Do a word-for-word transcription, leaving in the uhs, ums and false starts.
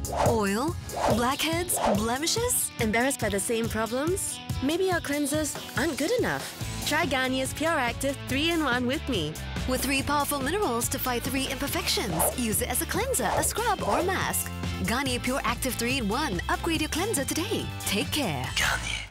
Oil? Blackheads? Blemishes? Embarrassed by the same problems? Maybe our cleansers aren't good enough. Try Garnier's Pure Active three in one with me. With three powerful minerals to fight three imperfections. Use it as a cleanser, a scrub, or a mask. Garnier Pure Active three in one. Upgrade your cleanser today. Take care. Garnier.